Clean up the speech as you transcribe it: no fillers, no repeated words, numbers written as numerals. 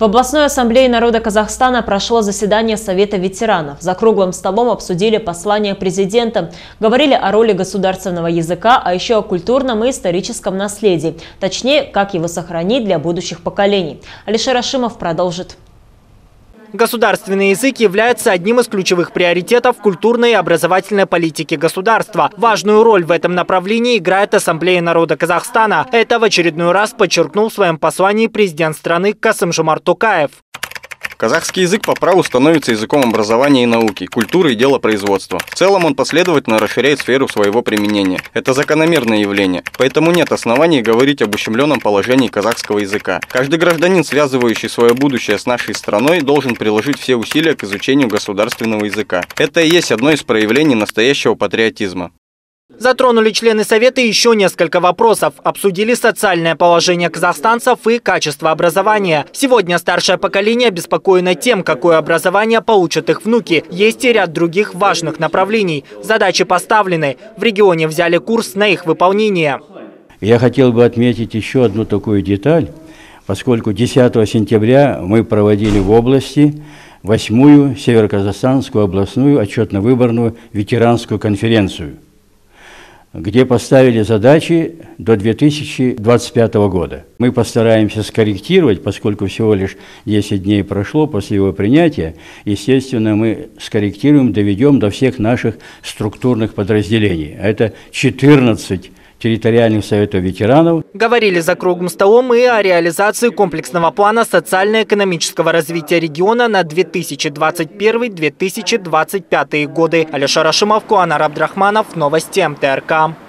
В областной ассамблее народа Казахстана прошло заседание Совета ветеранов. За круглым столом обсудили послание президента, говорили о роли государственного языка, а еще о культурном и историческом наследии. Точнее, как его сохранить для будущих поколений. Алишер Ашимов продолжит. Государственный язык является одним из ключевых приоритетов культурной и образовательной политики государства. Важную роль в этом направлении играет Ассамблея народа Казахстана. Это в очередной раз подчеркнул в своем послании президент страны Касым-Жомарт Токаев. Казахский язык по праву становится языком образования и науки, культуры и делопроизводства. В целом он последовательно расширяет сферу своего применения. Это закономерное явление, поэтому нет оснований говорить об ущемленном положении казахского языка. Каждый гражданин, связывающий свое будущее с нашей страной, должен приложить все усилия к изучению государственного языка. Это и есть одно из проявлений настоящего патриотизма. Затронули члены Совета еще несколько вопросов. Обсудили социальное положение казахстанцев и качество образования. Сегодня старшее поколение обеспокоено тем, какое образование получат их внуки. Есть и ряд других важных направлений. Задачи поставлены. В регионе взяли курс на их выполнение. Я хотел бы отметить еще одну такую деталь, поскольку 10 сентября мы проводили в области 8-ю Североказахстанскую областную отчетно-выборную ветеранскую конференцию, где поставили задачи до 2025 года. Мы постараемся скорректировать, поскольку всего лишь 10 дней прошло после его принятия. Естественно, мы скорректируем, доведем до всех наших структурных подразделений. Это 14 территориальных советов ветеранов. Говорили за круглым столом и о реализации комплексного плана социально-экономического развития региона на 2021-2025 годы. Алишер Ашимов, Куанар Абдрахманов, Новости МТРК.